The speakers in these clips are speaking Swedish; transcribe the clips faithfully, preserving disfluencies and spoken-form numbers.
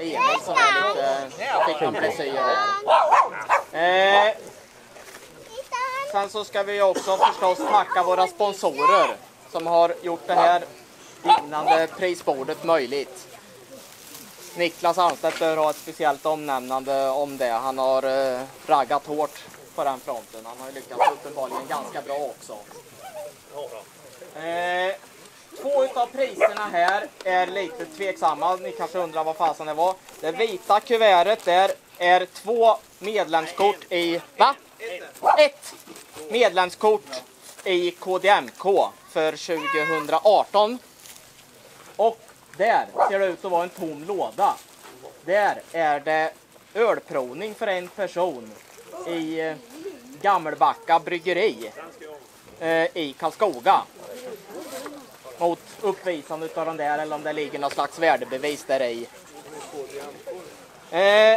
Det är Emil som är lite, fick en blessyr där. Eh, sen så ska vi också förstås tacka våra sponsorer som har gjort det här vinnande prisbordet möjligt. Niklas Arnstedt bör ha ett speciellt omnämnande om det. Han har eh, raggat hårt på den fronten. Han har ju lyckats uppenbarligen ganska bra också. Eh, två utav priserna här är lite tveksamma. Ni kanske undrar vad fasen det var. Det vita kuvertet där är två medlemskort i... Va? Ett medlemskort i K D M K för tjugo arton. Och där ser det ut att vara en tom låda. Där är det ölprovning för en person i eh, Gammelbacka bryggeri eh, i Karlskoga. Mot uppvisande av den där, eller om det ligger något slags värdebevis där i. Eh,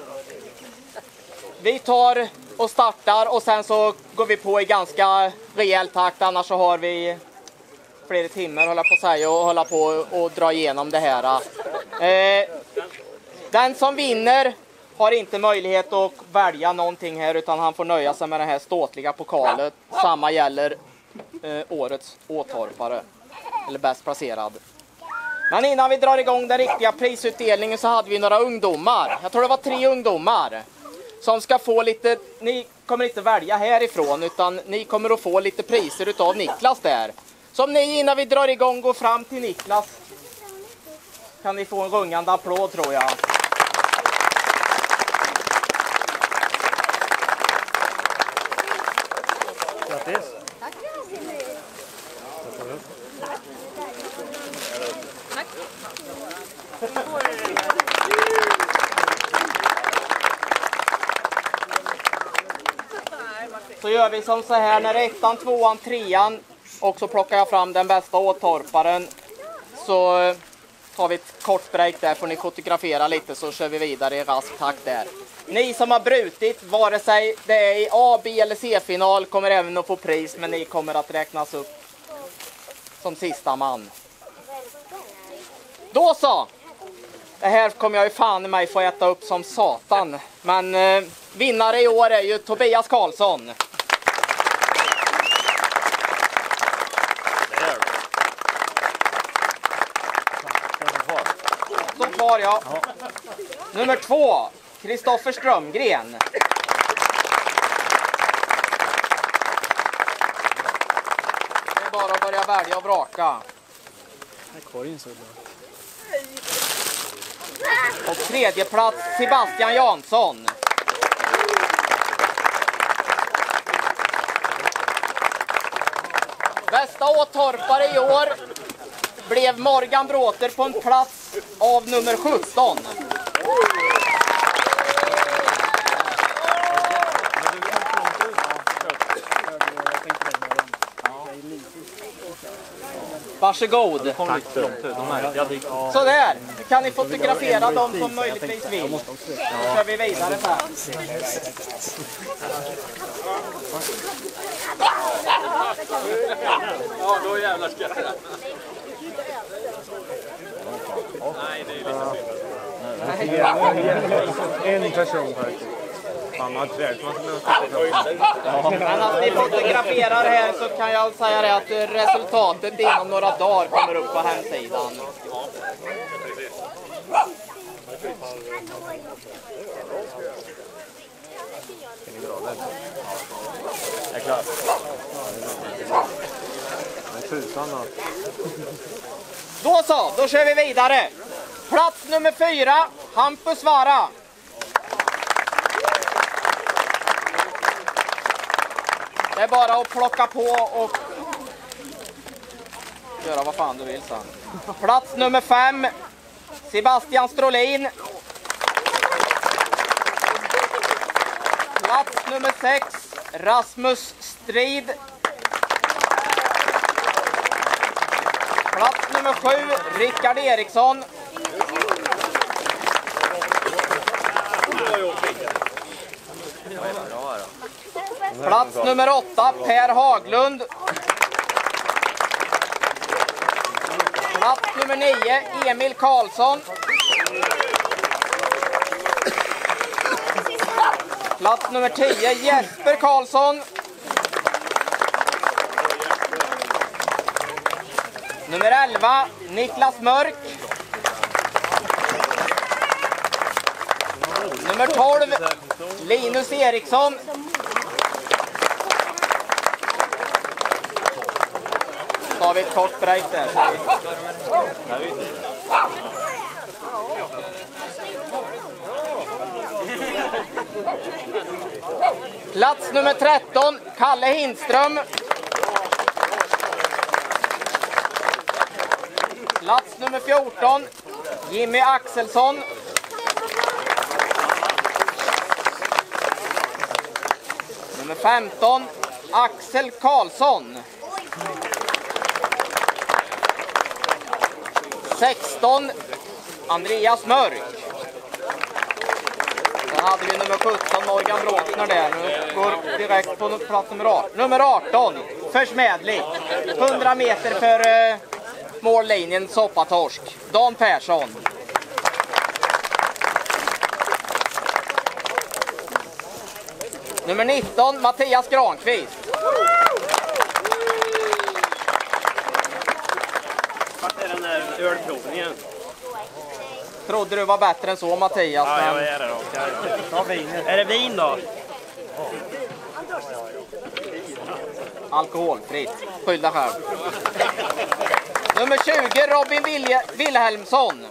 vi tar och startar och sen så går vi på i ganska rejäl takt, annars så har vi flera timmar hålla på att säga och hålla på och dra igenom det här. Eh, den som vinner har inte möjlighet att välja någonting här, utan han får nöja sig med den här ståtliga pokalen. Samma gäller eh, årets åtorpare, eller bäst placerad. Men innan vi drar igång den riktiga prisutdelningen så hade vi några ungdomar. Jag tror det var tre ungdomar som ska få lite, ni kommer inte välja härifrån utan ni kommer att få lite priser utav Niklas där. Så om ni innan vi drar igång går fram till Niklas kan ni få en rungande applåd tror jag. Grattis. Tack. Tack. Så gör vi som så här när ettan, tvåan, trean och så plockar jag fram den bästa åtorparen. Så tar vi ett kort break där, får ni fotografera lite så kör vi vidare i rask takt där. Ni som har brutit, vare sig det är i A, B eller C-final kommer även att få pris, men ni kommer att räknas upp som sista man. Då så! Det här kommer jag ju fan i mig få äta upp som satan. Men eh, vinnare i år är ju Tobias Karlsson. Som kvar, ja. Nummer två, Kristoffer Strömgren. Det är bara att börja välja och vraka. Och tredje plats Sebastian Jansson. Bästa åtorpare i år blev Morgan Bråter på en plats av nummer sjutton. Varsågod. Så där, nu kan ni fotografera dem som möjligtvis vill. Så kör vi vidare så här. Ja, då jävlar ska jag. Nej, det är lite En person faktiskt. Men att ni fotograferar här så kan jag säga det att resultatet inom några dagar kommer upp på hemsidan. Jag är klar. Då så, då kör vi vidare. Plats nummer fyra, Hampus Vara. Det är bara att plocka på och göra vad fan du vill sen. Plats nummer fem, Sebastian Strolin. Plats nummer sex, Rasmus Strid. Plats nummer sju, Rickard Eriksson. Plats nummer åtta, Per Haglund. Plats nummer nio, Emil Karlsson. Plats nummer tio, Jesper Karlsson. Nummer elva, Niklas Mörk. Nummer tolv, Linus Eriksson. Så har vi ett kort break där. Plats nummer tretton, Kalle Hindström. Plats nummer fjorton, Jimmy Axelsson. Nummer femton, Axel Karlsson. sexton, Andreas Mörk. Sen hade vi nummer sjutton, Morgan Bråkner där. Nu går direkt på plats nummer arton. Nummer arton, Försmädlig. hundra meter för uh, mållinjen, soppatorsk. Dan Persson. Nummer nitton, Mattias Granqvist. Vart är den där ölprovningen? Trodde du var bättre än så, Mattias. Ja, men... jag är det då. Ta vin. Är det vin då? Alkoholfritt. Skyll dig själv. Nummer tjugo, Robin Vilje... Wilhelmsson.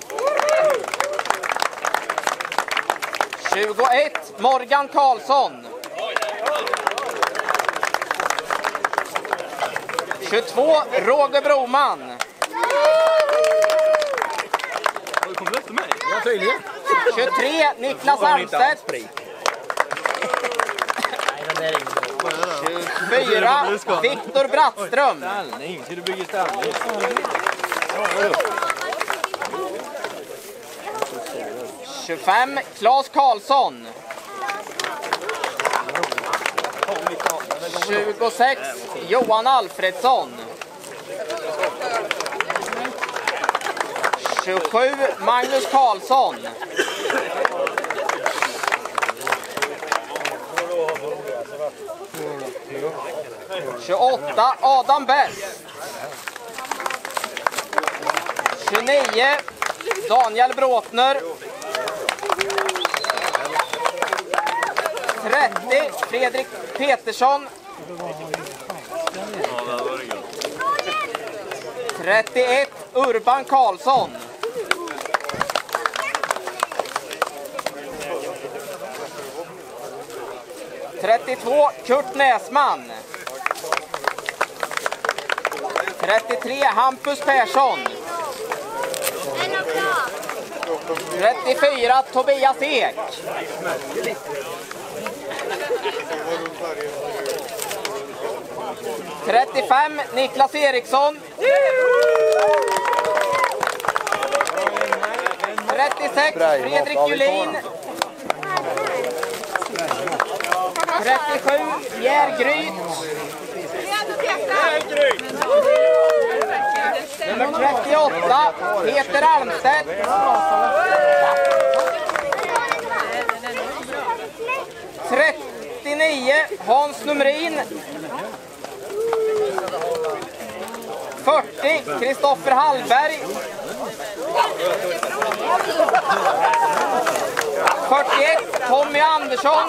tjugoett, Morgan Karlsson. tjugotvå, Roger Broman. Kommer du efter mig? Ja, tydligen. tjugotre, Niklas Almstedt. tjugofyra, Viktor Brattström. Ställning, ska du bygga ställning? tjugofem, Claes Karlsson. tjugosex, Johan Alfredsson. tjugosju, Magnus Karlsson. tjugoåtta, Adam Best. tjugonio, Daniel Bråtner. trettio, Fredrik Petersson. trettioett, Urban Karlsson. trettiotvå, Kurt Näsman. trettiotre, Hampus Persson. trettiofyra, Tobias Ek. trettiofem, Niklas Eriksson. trettiosex, Fredrik Julin. trettiosju, Pierre Gryt. Nummer trettioåtta, Peter Almstedt. trettionio, Hans Numrin. fyrtio, Kristoffer Hallberg. fyrtioett, Tommy Andersson.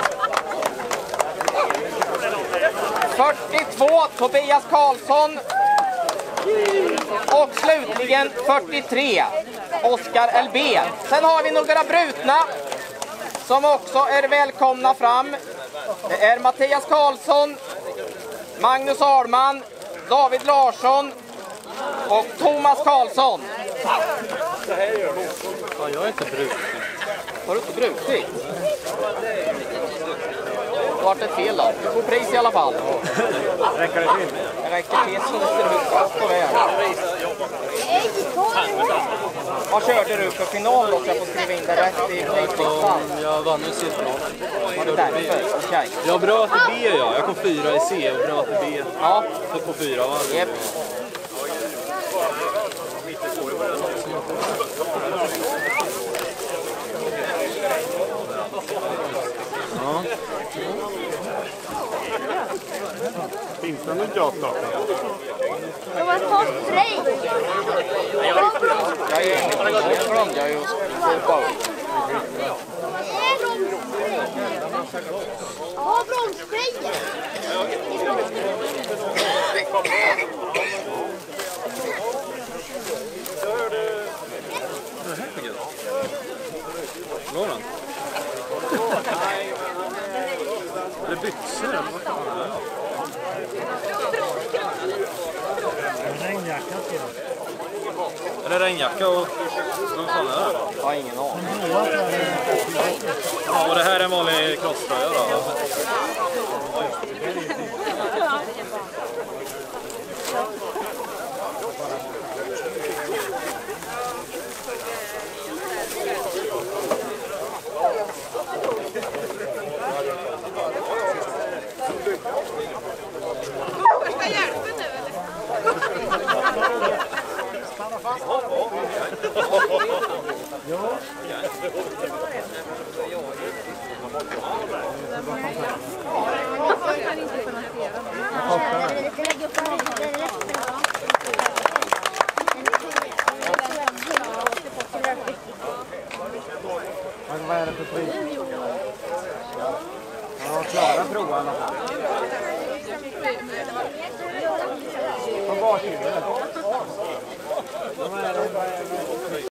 fyrtiotvå, Tobias Karlsson. Och slutligen fyrtiotre, Oskar L B. Sen har vi några brutna som också är välkomna fram. Det är Mattias Karlsson, Magnus Ahlman, David Larsson och Thomas Karlsson. Ja, jag är inte brutit. Har du inte brutit? Det vart ett fel då. Du får pris i alla fall. Räcker det till? Det räcker till så det ser ut fast på väg. Vad körde du för final då? Så jag får skriva in det rätt i playlistan. Jag vann ju C-final. Var det därför? Okej. Jag bröt i B, ja. Jag kom fyra i C och bröt i B. Ja. Så på fyra, va? Yep. Ja. Finns det något gott då? De har fått spray. Jag glömde jag ju att få ut. Ja, bromsspray. Går den? Är det byxor eller vad fan är det? Regnjacka till dem. Är det regnjacka och vad fan är det? Jag har ingen aning. Ja, och det här är en vanlig crosströja då? Vad är det för pris? Ja, klara provarna. På varsin.